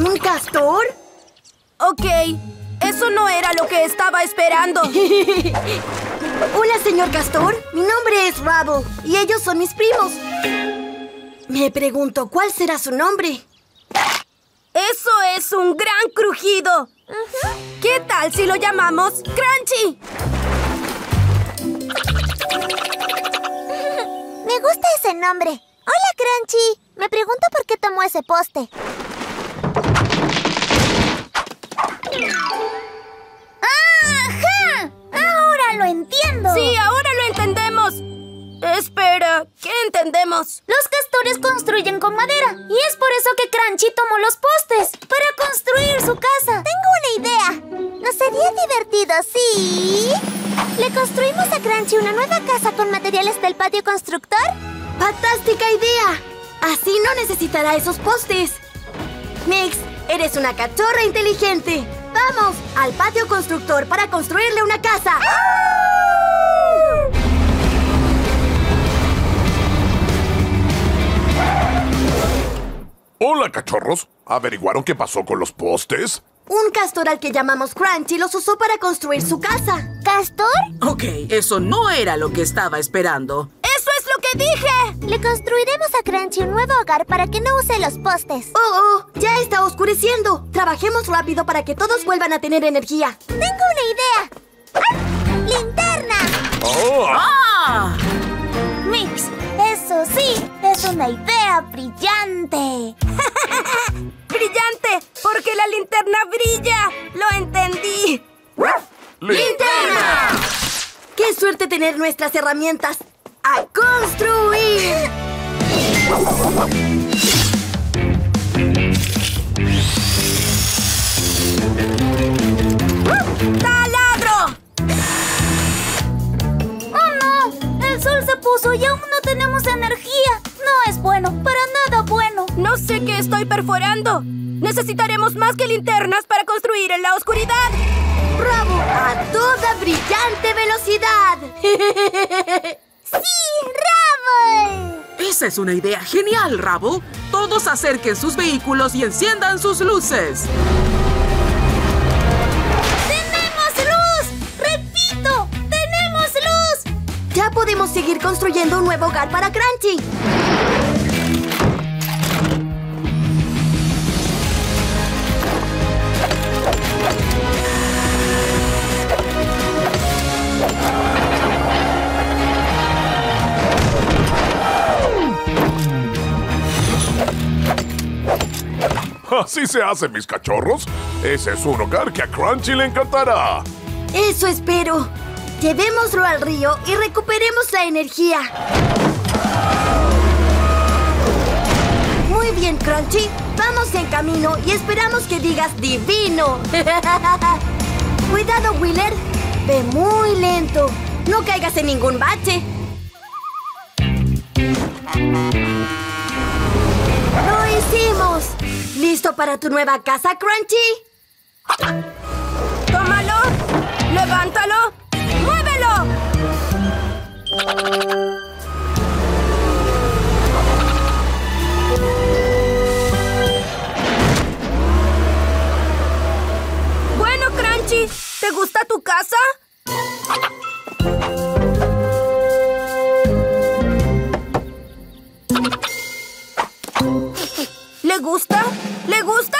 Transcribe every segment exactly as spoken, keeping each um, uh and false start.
¿Un castor? Ok, eso no era lo que estaba esperando. Hola, señor Castor. Mi nombre es Rubble y ellos son mis primos. Me pregunto, ¿cuál será su nombre? ¡Eso es un gran crujido! Uh-huh. ¿Qué tal si lo llamamos Crunchy? Me gusta ese nombre. Hola, Crunchy. Me pregunto por qué tomó ese poste. ¡Ajá! ¡Ahora lo entiendo! ¡Sí, ahora lo entendemos! Espera, ¿qué entendemos? Los castores construyen con madera. Y es por eso que Crunchy tomó los postes, para construir su casa. Tengo una idea. ¿No sería divertido si le construimos a Crunchy una nueva casa con materiales del patio constructor? ¡Fantástica idea! Así no necesitará esos postes. Mix, eres una cachorra inteligente. ¡Vamos al patio constructor para construirle una casa! Hola, cachorros. ¿Averiguaron qué pasó con los postes? Un castor al que llamamos Crunchy los usó para construir su casa. ¿Castor? Ok, eso no era lo que estaba esperando. ¡Eso es lo que dije! Le construiremos a Crunchy un nuevo hogar para que no use los postes. ¡Oh, oh! ¡Ya está oscureciendo! Trabajemos rápido para que todos vuelvan a tener energía. ¡Tengo una idea! ¡Ah! ¡Linterna! ¡Oh! ¡Ah! Mix, eso sí, es una idea brillante. ¡Brillante! ¡Porque la linterna brilla! ¡Lo entendí! ¡Linterna! ¡Qué suerte tener nuestras herramientas! ¡A construir! ¡Taladro! ¡Oh, no! El sol se puso y aún no tenemos energía. No es bueno, para nada bueno. No sé qué estoy perforando. Necesitaremos más que linternas para construir en la oscuridad. ¡Bravo! ¡A toda brillante velocidad! ¡Sí, Rubble! Esa es una idea genial, Rubble. Todos acerquen sus vehículos y enciendan sus luces. ¡Tenemos luz! ¡Repito! ¡Tenemos luz! Ya podemos seguir construyendo un nuevo hogar para Crunchy. Así se hace, mis cachorros. Ese es un hogar que a Crunchy le encantará. Eso espero. Llevémoslo al río y recuperemos la energía. Muy bien, Crunchy. Vamos en camino y esperamos que digas divino. Cuidado, Wheeler. Ve muy lento. No caigas en ningún bache. ¡Lo hicimos! ¿Listo para tu nueva casa, Crunchy? ¡Tómalo! ¡Levántalo! ¡Muévelo! Bueno, Crunchy, ¿te gusta tu casa? ¿Le gusta? ¿Le gusta?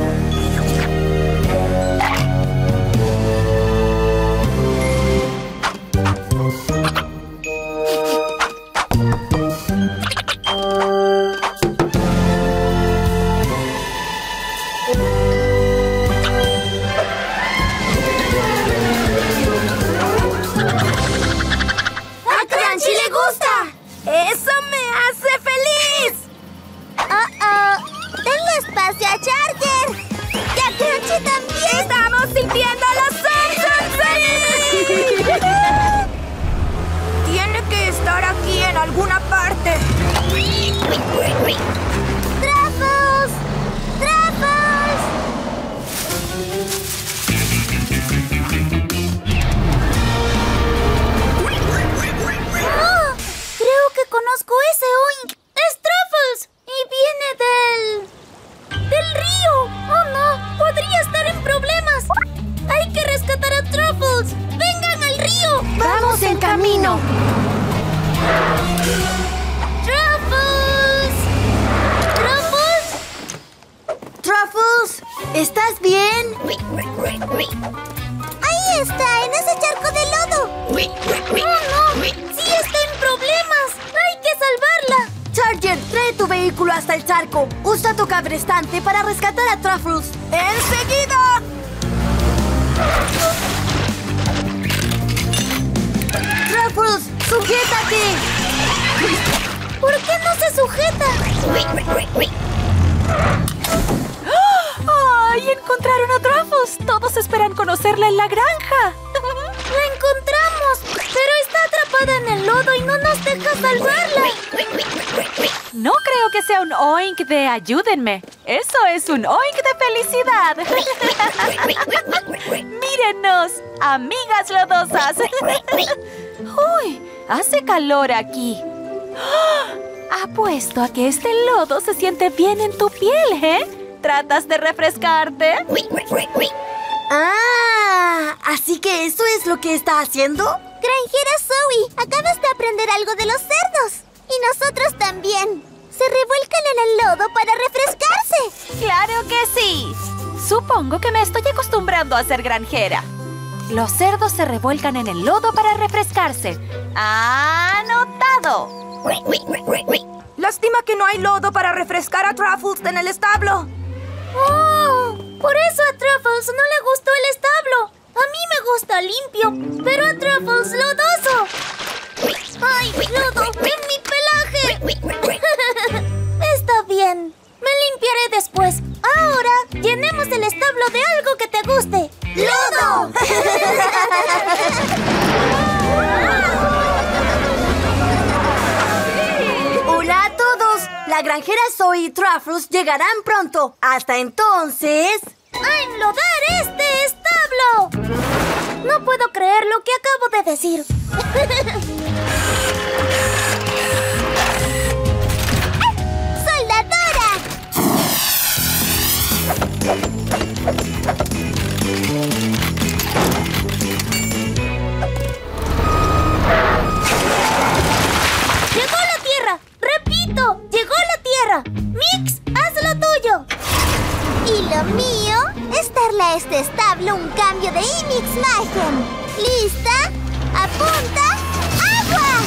¡A Crunchy le gusta! ¡Eso me hace feliz! ¡Oh, oh! ¡Denle espacio a Charger! ¡Y a Crunchy también! ¡Estamos sintiendo los Simpsons! camino! ¡Truffles! ¿Truffles? ¡Truffles! ¿Estás bien? Ahí está, en ese charco de lodo. ¡Oh, no! ¡Sí está en problemas! ¡Hay que salvarla! Charger, trae tu vehículo hasta el charco. Usa tu cabrestante para rescatar a Truffles. ¡Enseguida! ¡Truffles, sujétate! ¿Por qué no se sujeta? ¡Ay! ¡Encontraron a Truffles! Todos esperan conocerla en la granja. ¡La encontramos! Pero está atrapada en el lodo y no nos deja salvarla. No creo que sea un oink de ayúdenme. Eso es un oink de felicidad. ¡Mírennos! ¡Amigas lodosas! ¡Uy! Hace calor aquí. ¡Ah! Apuesto a que este lodo se siente bien en tu piel, ¿eh? ¿Tratas de refrescarte? ¡Ah! ¿Así que eso es lo que está haciendo? Granjera Zoe, acabas de aprender algo de los cerdos. Y nosotros también. Se revuelcan en el lodo para refrescarse. ¡Claro que sí! Supongo que me estoy acostumbrando a ser granjera. Los cerdos se revuelcan en el lodo para refrescarse. ¡Anotado! Lástima que no hay lodo para refrescar a Truffles en el establo. ¡Oh! Por eso a Truffles no le gustó el establo. A mí me gusta limpio, pero a Truffles lodoso. ¡Ay, lodo en mi pelaje! Está bien. Me limpiaré después. Ahora, llenemos el establo de algo que te guste. ¡Lodo! ¡Hola a todos! La granjera Zoe y Truffles llegarán pronto. Hasta entonces... ¡A enlodar este establo! No puedo creer lo que acabo de decir. ¡Soldadora! ¡Llegó la tierra! ¡Repito! ¡Llegó la tierra! ¡Mix, haz lo tuyo! Y lo mío es darle a este establo un cambio de Imix Mayhem. ¿Lista? ¡Apunta! ¡Agua!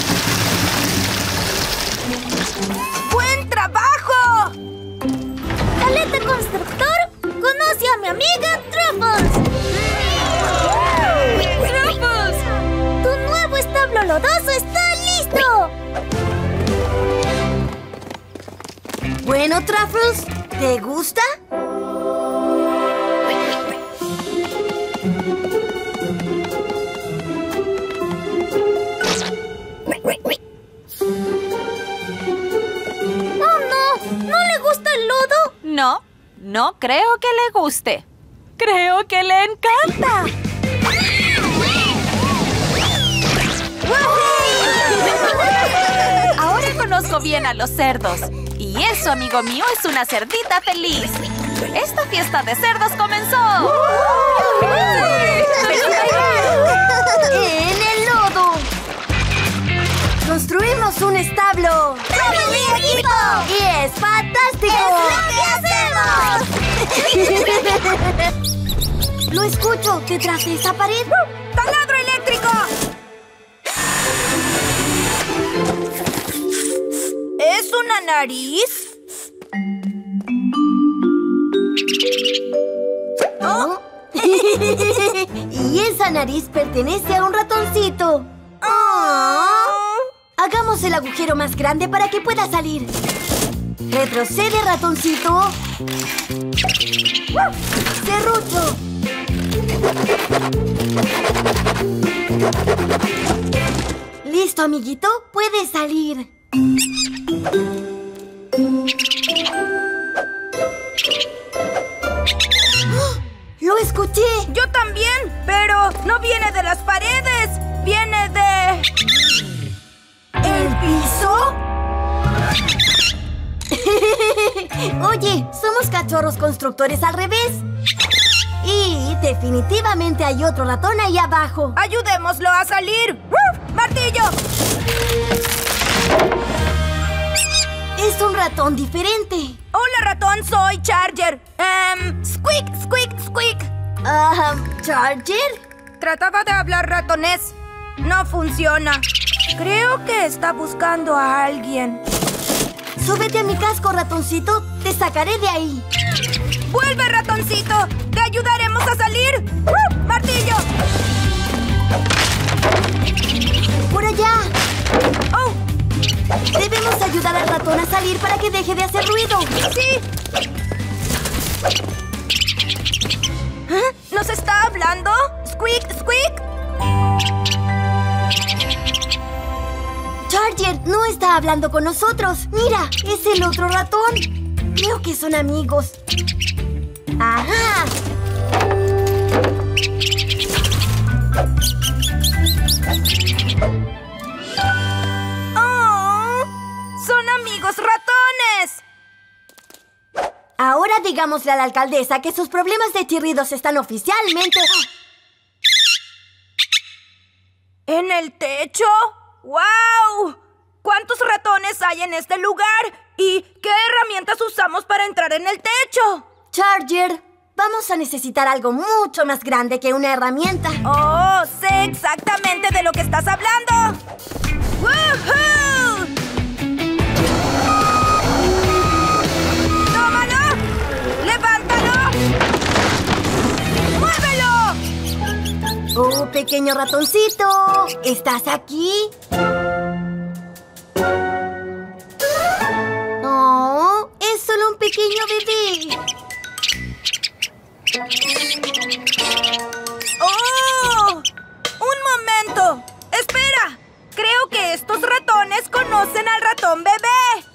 ¡Buen trabajo! Caleta Constructor conoce a mi amiga Truffles. ¡Truffles! ¡Tu nuevo establo lodoso está listo! Bueno, Truffles, ¿te gusta? ¡Oh, no! ¿No le gusta el lodo? No, no creo que le guste. Creo que le encanta. Ahora conozco bien a los cerdos. Y eso, amigo mío, es una cerdita feliz. Esta fiesta de cerdos comenzó. ¡En el lodo! ¡Construimos un establo! ¡Somos mi equipo! ¡Y es fantástico! ¡Es lo que hacemos! ¡Lo escucho detrás de esa pared! ¡Taladro eléctrico! ¿Es una nariz? ¿Oh? Y esa nariz pertenece a un ratoncito. Oh. Hagamos el agujero más grande para que pueda salir. Retrocede, ratoncito. Serrucho. Listo, amiguito. Puedes salir. ¡Oh! ¡Lo escuché! Yo también, pero no viene de las paredes. Viene de... ¿El piso? Oye, somos cachorros constructores al revés. Y definitivamente hay otro ratón ahí abajo. ¡Ayudémoslo a salir! ¡Uf! ¡Martillo! ratón diferente. Hola, ratón, soy Charger. Um, squeak, squeak, squeak. Ah, ¿Charger? Trataba de hablar ratonés. No funciona. Creo que está buscando a alguien. Súbete a mi casco, ratoncito. Te sacaré de ahí. ¡Vuelve, ratoncito! ¡Te ayudaremos a salir! ¡Uh! ¡Martillo! ¡Por allá! ¡Oh! Debemos ayudar al ratón a salir para que deje de hacer ruido. ¡Sí! ¿Eh? ¿Nos está hablando? ¡Squeak, squeak! Charger no está hablando con nosotros. Mira, es el otro ratón. Creo que son amigos. ¡Ajá! ¡Oh! ¡Son amigos ratones! Ahora digámosle a la alcaldesa que sus problemas de chirridos están oficialmente... ¿En el techo? ¡Wow! ¿Cuántos ratones hay en este lugar? ¿Y qué herramientas usamos para entrar en el techo? Charger, vamos a necesitar algo mucho más grande que una herramienta. ¡Oh! Sé exactamente de lo que estás hablando. ¡Woohoo! ¡Tómalo! ¡Levántalo! ¡Muévelo! Oh, pequeño ratoncito, ¿estás aquí? Oh, es solo un pequeño bebé. ¡Oh! ¡Un momento! ¡Espera! Creo que estos ratones conocen al ratón bebé.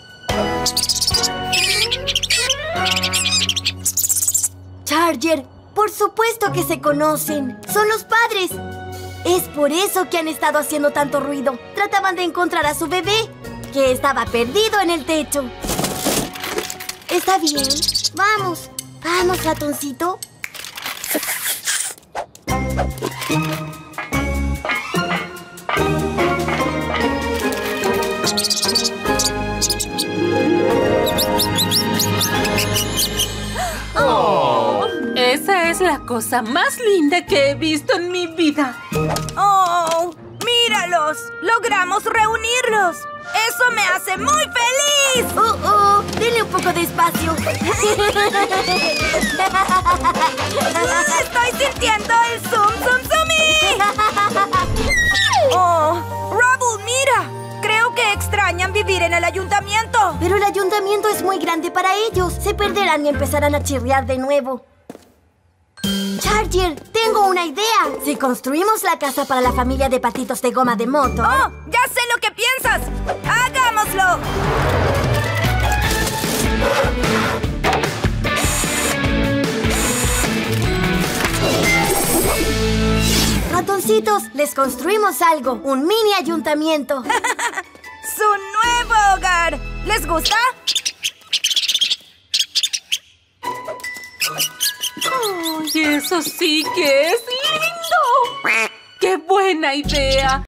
Charger, por supuesto que se conocen. Son los padres. Es por eso que han estado haciendo tanto ruido. Trataban de encontrar a su bebé, que estaba perdido en el techo. Está bien. Vamos. Vamos, ratoncito. Oh, esa es la cosa más linda que he visto en mi vida. ¡Oh! ¡Míralos! ¡Logramos reunirlos! ¡Eso me hace muy feliz! ¡Oh, oh! Denle un poco de espacio. ¡Estoy sintiendo el zoom, zoom, zoomie! ¡Oh! ¡Rubble, mira! Creo que extrañan vivir en el ayuntamiento. Pero el ayuntamiento es muy grande para ellos. Se perderán y empezarán a chirriar de nuevo. Charger, tengo una idea. Si construimos la casa para la familia de patitos de goma de moto... ¡Oh! ¡Ya sé lo que piensas! ¡Hagámoslo! Ratoncitos, les construimos algo. Un mini ayuntamiento. ¡Su nuevo hogar! ¿Les gusta? ¡Ay, eso sí que es lindo! ¡Qué buena idea!